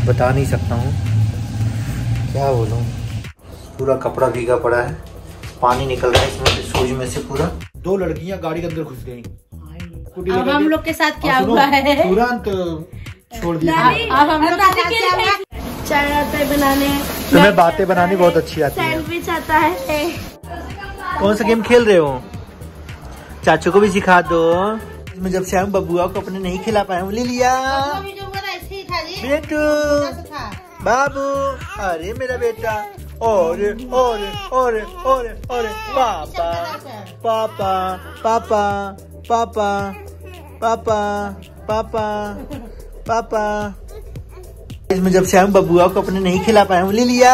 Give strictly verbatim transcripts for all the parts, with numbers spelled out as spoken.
बता नहीं सकता हूँ, क्या बोलूँ। पूरा कपड़ा भीगा पड़ा है, पानी निकल रहा है इसमें से, शूज में से पूरा। दो लड़कियां गाड़ी के अंदर घुस गई। अब हम लोग के साथ क्या हुआ है? तुरंत छोड़ दिया। अब हम लोग चाय आता है बनाने, तुम्हें बातें बनानी बहुत अच्छी आती है। सैंडविच आता है। कौन सा गेम खेल रहे हो? चाचू को भी सिखा दो। इसमें जब श्याम बबुआ को अपने नहीं खिला पाए, ले लिया बेटू बाबू। अरे मेरा बेटा, और और और और और पापा पापा पापा पापा पापा पापा पापा। इसमें जब श्याम बबुआ को अपने नहीं खिला पाए, ले लिया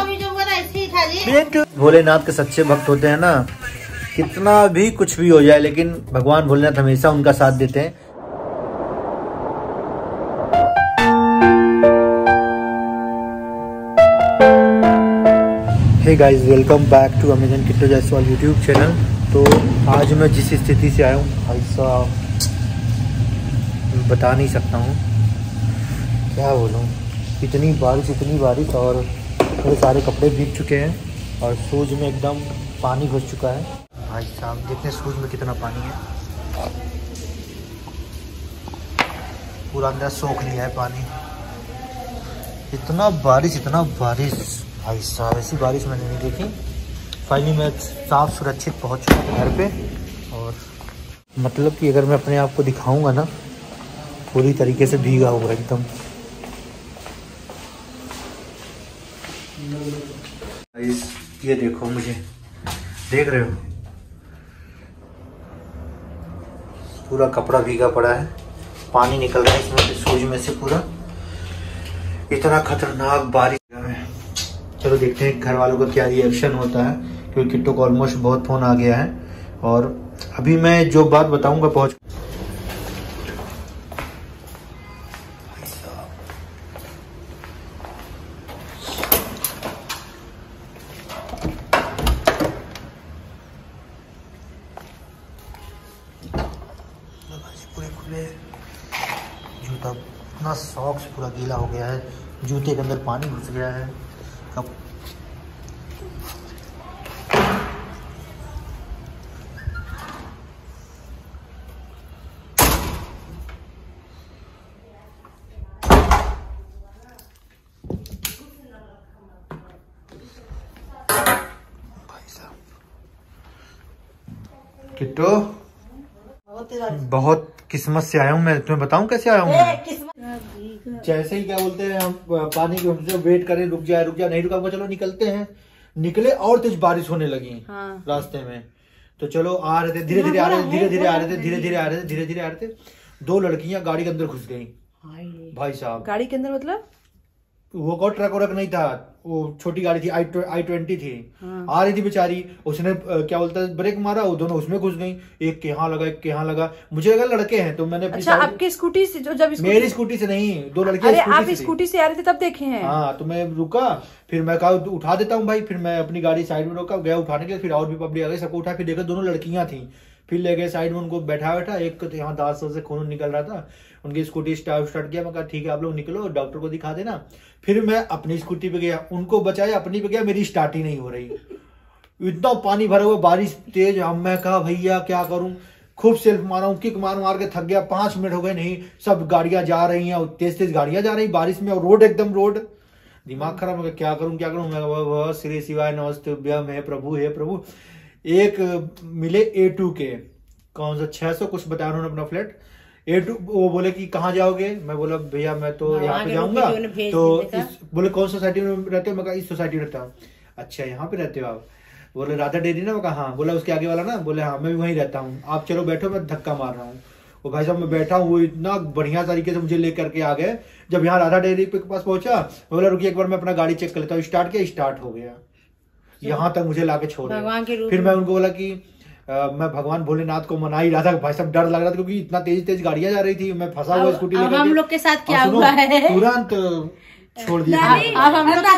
बेटू। भोलेनाथ के सच्चे भक्त होते हैं ना, कितना भी कुछ भी हो जाए, लेकिन भगवान भोलेनाथ हमेशा उनका साथ देते हैं। Hey guys, welcome back to Amazon Kittu Jaiswal YouTube channel. तो आज मैं जिस स्थिति से आया हूँ भाई साहब, बता नहीं सकता हूँ, क्या बोलूँ। इतनी बारिश इतनी बारिश और मेरे सारे कपड़े भीग चुके हैं और शूज में एकदम पानी घुस चुका है। भाई साहब देखते हैं शूज में कितना पानी है, पूरा अंदर सोख लिया है पानी। इतना बारिश इतना बारिश भाई साहब, ऐसी बारिश मैंने नहीं देखी। फाइनली मैं साफ सुरक्षित पहुंच चुका हूँ घर पे। और मतलब कि अगर मैं अपने आप को दिखाऊंगा ना, पूरी तरीके से भीगा होगा एकदम। ये देखो, मुझे देख रहे हो, पूरा कपड़ा भीगा पड़ा है, पानी निकल रहा है इसमें से, शूज में से पूरा। इतना खतरनाक बारिश है। चलो देखते हैं घर वालों का क्या रिएक्शन होता है, क्योंकि किट्टू को ऑलमोस्ट बहुत फोन आ गया है। और अभी मैं जो बात बताऊंगा पहुंच पूरे खुले जूता, इतना सॉक्स पूरा गीला हो गया है, जूते के अंदर पानी घुस गया है। कब भाई साहब, किट्टू बहुत किस्मत से आया हूँ मैं, तुम्हें बताऊं कैसे आया हूँ मैं। जैसे ही क्या बोलते हैं हम पानी के वेट करें, रुक जाए रुक जाए, नहीं रुका, चलो निकलते हैं। निकले और तेज बारिश होने लगी। हाँ। रास्ते में तो चलो आ रहे थे, धीरे धीरे आ रहे थे धीरे धीरे आ रहे थे धीरे धीरे आ रहे थे धीरे धीरे आ रहे थे दो लड़कियां गाड़ी के अंदर घुस गई। भाई साहब गाड़ी के अंदर मतलब वो को ट्रक वरक नहीं था, वो छोटी गाड़ी थी, आई आई ट्वेंटी थी। हाँ। आ रही थी बेचारी, उसने क्या बोलता है ब्रेक मारा, वो दोनों उसमें घुस गई। एक के यहाँ लगा, एक के यहाँ लगा। मुझे लगा लड़के हैं, तो मैंने अच्छा, आपकी स्कूटी से जो जब मेरी स्कूटी से नहीं, दो लड़के। अरे आप स्कूटी से आ रहे थे तब देखे हैं? हाँ, तो मैं रुका, फिर मैं कहा उठा देता हूँ भाई, फिर मैं अपनी गाड़ी साइड में रोका, गया उठाने के लिए, फिर और भी पब्लिक आ गई, सबको उठा, फिर देखा दोनों लड़कियां थी, फिर ले गए साइड में, उनको बैठा बैठा, एक तो यहाँ दांत से खून निकल रहा था, उनकी स्कूटी स्टार्ट स्टार्ट किया। मैं कहा ठीक है आप लोग निकलो, डॉक्टर को दिखा देना। फिर मैं अपनी स्कूटी पे गया, उनको बचाया, अपनी पे गया, मेरी स्टार्ट ही नहीं हो रही, इतना पानी भरा हुआ, बारिश तेज। अब मैं कहा भैया क्या करूं, खूब सेल्फ मारा हूं, किक मार मार के थक गया। पांच मिनट हो गए, नहीं, सब गाड़ियां जा रही हैं, तेज तेज गाड़ियां जा रही बारिश में, और रोड एकदम रोड, दिमाग खराब। मैं क्या करूं क्या करूं, मैं श्री शिवाय नमस्तुभ्यम, हे प्रभु हे प्रभु। एक मिले ए टू के, कौन सा छह सौ कुछ बताया उन्होंने अपना फ्लैट। ए टू वो बोले कि कहाँ जाओगे, मैं बोला भैया मैं तो यहाँ पे जाऊंगा। तो इस, बोले कौन सोसाइटी में रहते हो, मैं कहा इस सोसाइटी में रहता हूँ। अच्छा यहाँ पे रहते हो आप, बोले राधा डेयरी ना, मैं कहा हाँ। बोला उसके आगे वाला ना, बोले हाँ मैं भी वहीं रहता हूँ, आप चलो बैठो, मैं धक्का मार रहा हूँ। वो भाई साहब मैं बैठा हूँ, वो इतना बढ़िया तरीके से मुझे लेकर के आ गए। जब यहाँ राधा डेयरी के पास पहुंचा, बोला रुकिए एक बार मैं अपना गाड़ी चेक कर लेता हूँ। स्टार्ट किया, स्टार्ट हो गया, यहाँ तक मुझे लाके छोड़ दिया। फिर मैं उनको बोला कि आ, मैं भगवान भोलेनाथ को मना ही रहा था। भाई साहब डर लग रहा था, क्योंकि इतना तेज तेज गाड़ियां जा रही थी, मैं फंसा हुआ स्कूटी लेकर। हम लोग के साथ क्या हुआ है, तुरंत छोड़ दिया। अब हम लोग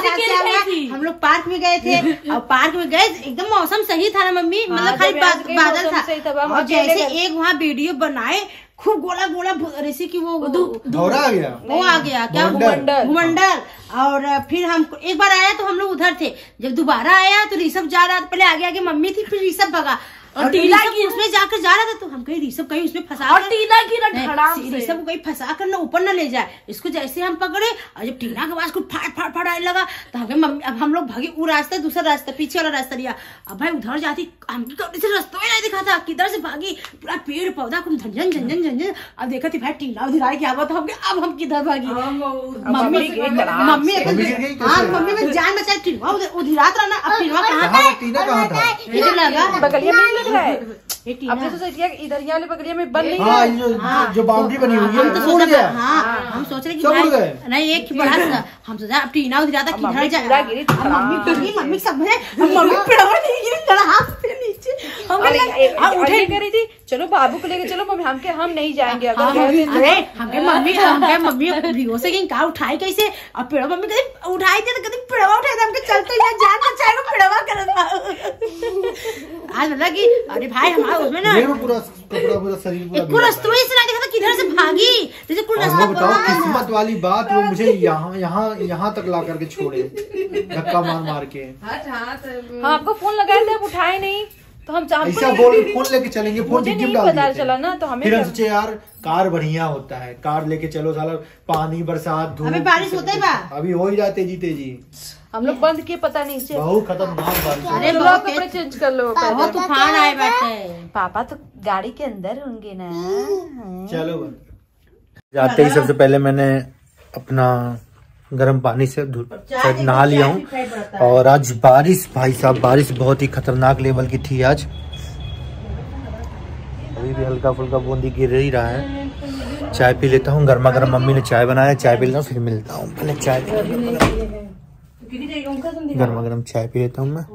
हम लोग पार्क में गए थे, और पार्क में गए एकदम मौसम सही था ना मम्मी, मतलब खाली बादल था, और जैसे एक वहाँ वीडियो बनाए खूब गोला गोला ऋषि की वो धौरा आ गया, वो आ गया क्या घुमंडल। और फिर हम एक बार आया तो हम लोग उधर थे, जब दोबारा आया तो ऋषभ जा रहा था, पहले आगे आगे मम्मी थी, फिर ऋषभ भगा और टीना की उसमें जाकर जा रहा था, तो हम कहीं ऋषभ कहीं उसमें फंसा और टीना की ना ऋषभ को कहीं फंसा कर ना ऊपर ना ले जाए इसको। जैसे हम पकड़े और जब टीना के पास कुछ फाड़ फाड़ फाड़ आने लगा तो हमें मम्मी, अब हम लोग भागे वो रास्ता, दूसरा रास्ता पीछे वाला रास्ता लिया। अब भाई उधर जाती हमकी कभी से रास्ता ही नहीं दिखा था, किधर से भागी, पूरा पेड़ पौधा कुछ झंझन झंझन झंझन। अब देखा थी भाई टीना उधर क्या हुआ था, अब हम किधर भागी, मम्मी मम्मी हाँ मम्मी में जान बचाई, टीना उधर रहा ना। अब टीना कहाँ था लगा बगलिया आपने तो सोचा इधर ये वाले बकरिया में बंद नहीं हाँ, जो, हाँ, जो बाउंड्री बनी हुई है, तो सोचा हाँ, हम सोच रहे कि भाई नहीं एक बड़ा सा, हम सोचा अब टीना उधर जाता किधर जाए, मम्मी गिरी, मम्मी सब है, मम्मी पिड़वा नहीं गिरी, चढ़ा फिर नीचे हम उठे करी थी, चलो बाबू को लेके चलो मम्मी, हमके हम नहीं जाएंगे अगर अरे हमके मम्मी हमके मम्मी भिगो से कहीं कहा उठाई कैसे, अब पिड़वा मम्मी कभी उठाई थी तो कभी पिड़वा उठाई थे, हमके चलते यहाँ जान बचाए को पिड़वा कर आज लगा कि अरे भाई हमारा उसमें ना पूरा पूरा पूरा शरीर पूरा पूरा रास्ता ही सुना देखा था किधर से भागी, जैसे कुछ रास्ता बताओ किस्मत वाली बात, वो मुझे यहाँ यहाँ यहाँ तक ला करके छोड़े धक्का मार मार के। हाँ आपको फोन लगाए थे आप उठाए नहीं तो हम ऐसा बोल फोन लेके चलेंगे, फोन मुझे नहीं पता चला ना तो हमें फिर हम सोचे यार कार बढ़िया होता है, कार लेके चलो साला पानी बरसात धूप अभी बारिश होता है बा अभी हो ही जाते जी तेजी, हम लोग बंद किए पता नहीं से बहुत खतरनाक बारिश। अरे बहुत कपड़े चेंज कर लो, बहुत तूफान आए बैठे, पापा तो गाड़ी के अंदर होंगे ना। चलो जाते ही सबसे पहले मैंने अपना गर्म पानी से नहा लिया हूँ, और आज बारिश भाई साहब बारिश बहुत ही खतरनाक लेवल की थी आज, अभी भी हल्का फुल्का बूंदी गिर ही रहा है। चाय पी लेता हूँ, गर्मा गर्म मम्मी ने चाय बनाया, चाय पी लेता हूँ फिर मिलता हूँ, पहले चाय गर्मा गर्म चाय पी लेता हूँ मैं।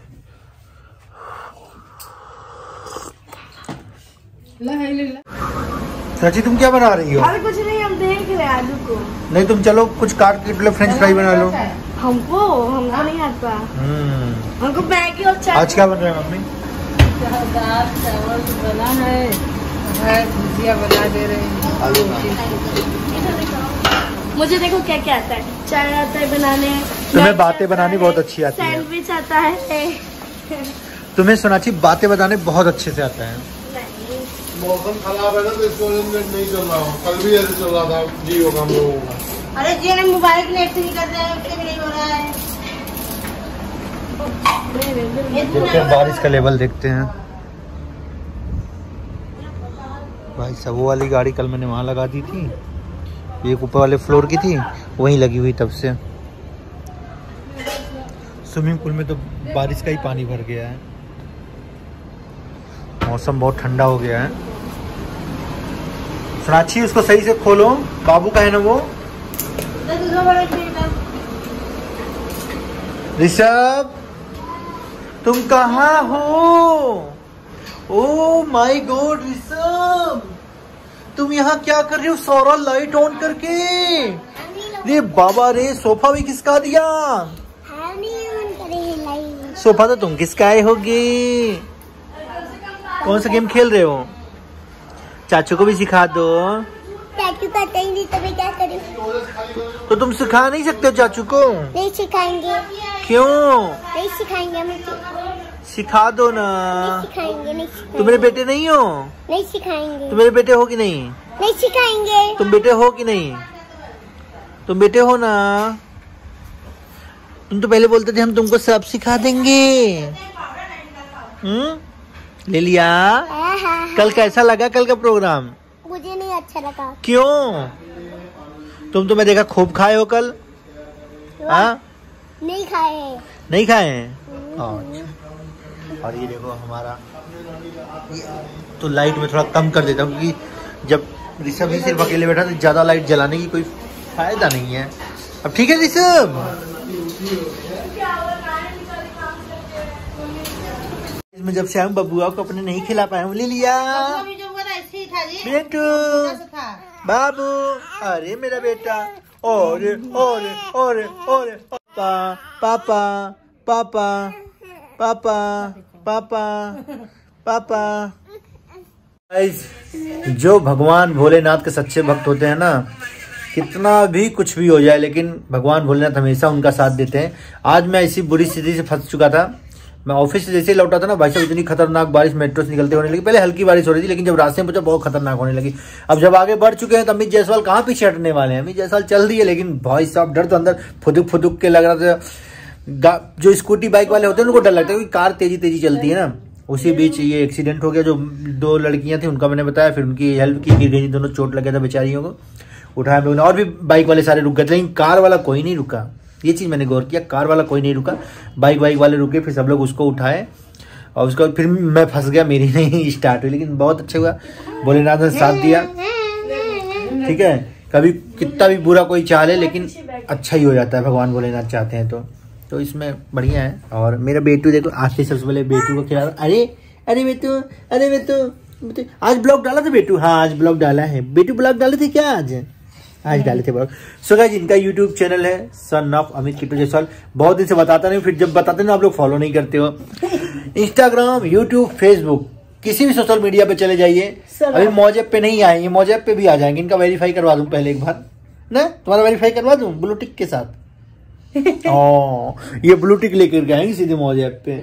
चाची तुम क्या बना रही हो? अरे कुछ नहीं, हम देख रहे आलू को। नहीं तुम चलो कुछ काट के लो, फ्रेंच फ्राई बना लो। हमको हमको नहीं आता, हमको मैगी और चाय। आज क्या बन रहा है मम्मी? दाल चावल बना है, भुजिया बना दे रहे हैं। मुझे देखो क्या क्या आता है, चाय आता है बनाने, तुम्हें बातें बनानी बहुत अच्छी आती है, सैंडविच आता है, तुम्हें सोनाची बातें बताने बहुत अच्छे से आता है। मौसम खराब है ना तो इसको नहीं चल रहा हूँ, कल भी ऐसे चल रहा था जियो का हम लोगों का। अरे जियो ने मोबाइल कनेक्ट नहीं कर रहे हैं, उससे भी नहीं हो रहा है। देखते हैं बारिश का लेवल देखते हैं भाई साहब। वो वाली गाड़ी कल मैंने वहाँ लगा दी थी, एक ऊपर वाले फ्लोर की थी, वहीं लगी हुई तब से। स्विमिंग पूल में तो बारिश का ही पानी भर गया है, मौसम बहुत ठंडा हो गया है। सोनाक्षी उसको सही से खोलो, बाबू का है ना वो। ऋषभ तुम कहाँ हो? ओ माय गॉड ऋषभ तुम यहाँ क्या कर रहे हो? सारा लाइट ऑन करके। रे बाबा रे, सोफा भी किसका दिया? सोफा तो तुम किसका होगी? कौन सा गेम खेल रहे हो? चाचू को भी सिखा दो। चाचू पता ही नहीं तो मैं क्या करूं? तो तुम सिखा नहीं सकते हो चाचू को? नहीं सिखाएंगे। क्यों? नहीं सिखाएंगे मुझे। सिखा दो ना। नहीं सिखाएंगे, नहीं सिखाएंगे। तुम मेरे बेटे नहीं हो? नहीं सिखाएंगे। तुम मेरे बेटे हो कि नहीं? नहीं सिखाएंगे। तुम बेटे हो कि नहीं? तुम बेटे हो ना? तुम तो पहले बोलते थे हम तुमको सब सिखा देंगे। हम्म ले लिया। कल कैसा लगा कल का प्रोग्राम? मुझे नहीं अच्छा लगा। क्यों? तुम तो मैं देखा खूब खाए हो कल। हाँ नहीं खाए। नहीं खाए? और ये देखो हमारा, तो लाइट में थोड़ा कम कर देता हूँ क्योंकि जब ऋषभ ही सिर्फ अकेले बैठा तो ज्यादा लाइट जलाने की कोई फायदा नहीं है। अब ठीक है ऋषभ? इसमें जब से हम बबुआ को अपने नहीं खिला पाए, ले लिया बेटू बाबू। अरे मेरा बेटा, और और और और पापा पापा पापा पापा पापा पापा गाइस, जो भगवान भोलेनाथ के सच्चे भक्त होते हैं ना, कितना भी कुछ भी हो जाए लेकिन भगवान भोलेनाथ हमेशा उनका साथ देते हैं। आज मैं ऐसी बुरी स्थिति से फंस चुका था। मैं ऑफिस से जैसे ही लौटा था ना भाई साहब, इतनी खतरनाक बारिश मेट्रो से निकलते होने लगी। पहले हल्की बारिश हो रही थी, लेकिन जब रास्ते में पहुंचा बहुत खतरनाक होने लगी। अब जब आगे बढ़ चुके हैं तो अमित जायसवाल कहाँ पीछे हटने वाले हैं। अमित जायसवाल चल रही है, लेकिन भाई साहब डर तो अंदर फुदुक फुदुक के लग रहा था। जो स्कूटी बाइक वाले होते हैं उनको डर लगता है, क्योंकि कार तेजी तेजी चलती है ना। उसी बीच ये एक्सीडेंट हो गया। जो दो लड़कियां थी उनका मैंने बताया, फिर उनकी हेल्प की, गिर गई, दोनों चोट लगा था बेचारियों को, उठाया लोगों ने। और भी बाइक वाले सारे रुक गए थे, लेकिन कार वाला कोई नहीं रुका। ये चीज मैंने गौर किया, कार वाला कोई नहीं रुका, बाइक बाइक वाले रुके। फिर सब लोग उसको उठाए और उसके बाद फिर मैं फंस गया, मेरी नहीं स्टार्ट हुई। लेकिन बहुत अच्छा हुआ, भोलेनाथ ने साथ दिया। ठीक है, कभी कितना भी बुरा कोई चाह ले लेकिन अच्छा ही हो जाता है, भगवान भोलेनाथ चाहते हैं तो तो इसमें बढ़िया है। और मेरा बेटू देखो, आज से सबसे पहले बेटू को खिला। अरे अरे बेटू, अरे बेटू, आज ब्लॉग डाला था बेटू? हाँ आज ब्लॉग डाला है। बेटू ब्लॉग डाले थे क्या? आज आज डाले थे ब्लॉग। सो गाइस, इनका यूट्यूब चैनल है सन ऑफ अमित किट्टू जायसवाल। बहुत दिन से बताता नहीं, फिर जब बताते ना आप लोग फॉलो नहीं करते हो। इंस्टाग्राम, यूट्यूब, फेसबुक, किसी भी सोशल मीडिया पे चले जाइए। अभी मौजेब पे नहीं आए, ये मौजेब पे भी आ जाएंगे। इनका वेरीफाई करवा दूं पहले एक बार ना, तुम्हारा वेरीफाई करवा दूं ब्लू टिक के साथ। ओ, ये ब्लू टिक लेकर के आएंगे सीधे मौजेब पे।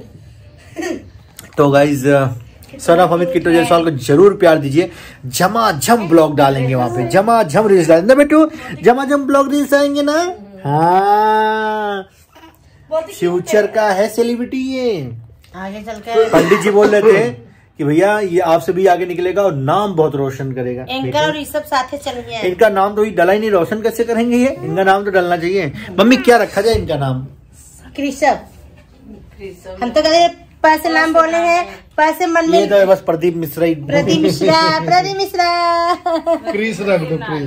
तो guys, son of Amit Kittu Jaiswal को जरूर प्यार दीजिए। झमाझम ब्लॉग डालेंगे वहां पे, झमाझम रील्स डालेंगे ना बेटू, झमाझम ब्लॉग रील्स आएंगे ना। हाँ, फ्यूचर का है सेलिब्रिटी ये। आगे चल के पंडित जी बोल रहे थे कि भैया ये आपसे भी आगे निकलेगा और नाम बहुत रोशन करेगा। एंकर और ये सब साथे चल गए। इनका नाम तो ही डला ही नहीं, रोशन कैसे करेंगे ये? इनका नाम तो डलना चाहिए। मम्मी क्या रखा जाए इनका नाम? कृषभ। हम तो कहते पैसे नाम बोले हैं, पैसे मन में। ये तो बस प्रदीप मिश्रा ही। प्रदीप मिश्रा, प्रदीप मिश्रा। क्रिस रख दो, क्रिस।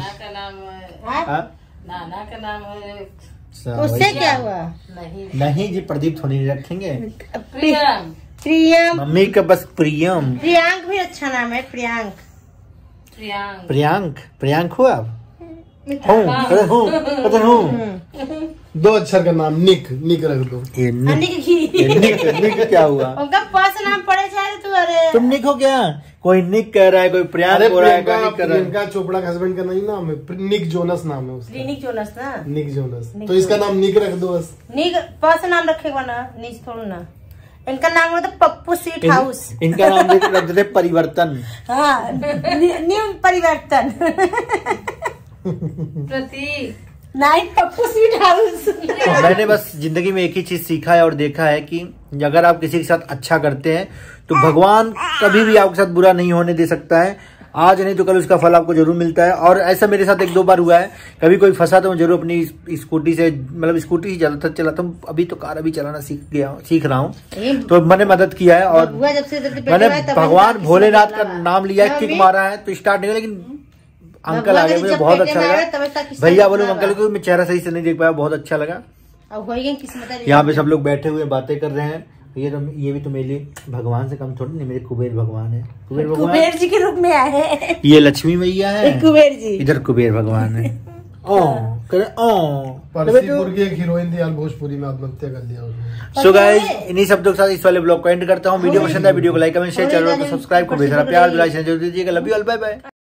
नाना का नाम है। उससे क्या हुआ? नहीं नहीं जी, प्रदीप थोड़ी नहीं रखेंगे। प्रियम। प्रियम। मम्मी का बस प्रियम। प्रियांक भी अच्छा नाम है, प्रियांक। प्रियांक। प्रियांक, प्रियांक हो आप? हूँ, अरे हूँ, पता हूँ। दो अक्षर का नाम, निक। निक रख दो। ये निक, निक की। ये निक, निक क्या हुआ? उनका पास नाम पड़े जाए तू। अरे तुम निक हो क्या? कोई निक कह रहा है, कोई प्रियांक हो रहा है, कोई निक कर रहा है। प्रियंका चोपड़ा का हस्बैंड का नहीं नाम है, निक जोनस नाम है उसका। निक जोनस ना। निक जोनस, तो इसका नाम निक रख दो बस। निक पास नाम रखेगा ना, निक थोड़ा ना। इनका नाम होता पप्पू स्वीट हाउस। इनका नाम रख देते परिवर्तन। हाँ, न्यू परिवर्तन। प्रतीक। नहीं, पप्पू स्वीट हाउस। मैंने बस जिंदगी में एक ही चीज सीखा है और देखा है कि अगर आप किसी के साथ अच्छा करते हैं तो भगवान कभी भी आपके साथ बुरा नहीं होने दे सकता है। आज नहीं तो कल उसका फल आपको जरूर मिलता है। और ऐसा मेरे साथ एक दो बार हुआ है। कभी कोई फंसा तो मैं जरूर अपनी स्कूटी से, मतलब स्कूटी ही ज्यादातर चलाता हूँ। अभी तो कार अभी चलाना सीख गया, सीख रहा हूँ, तो मैंने मदद किया है। और मैंने भगवान भोलेनाथ का नाम लिया है, किक मारा है तो स्टार्ट नहीं, लेकिन अंकल आ गए, मुझे बहुत अच्छा लगा। भैया बोलो अंकल को, मैं चेहरा सही से नहीं देख पाया, बहुत अच्छा लगा। यहाँ पे सब लोग बैठे हुए बातें कर रहे हैं। ये तो ये भी तो मेरे लिए भगवान से कम थोड़ी नहीं, मेरे कुबेर भगवान है। कुबेर भगवान कुबेर जी के रूप में आए हैं। ये लक्ष्मी मैया है, कुबेर जी इधर कुबेर भगवान है। ओ करे ओ परसीपुर की एक हीरोइन थी यार, भोजपुरी में आत्महत्या कर लिया उसने। सो गाइस, इन्हीं शब्दों के साथ इस वाले ब्लॉग को एंड करता हूँ। वीडियो पसंद है वीडियो को लाइक कमेंट शेयर, चैनल को सब्सक्राइब को भेजना प्यार, जरूर दीजिएगा। Love you all, bye bye.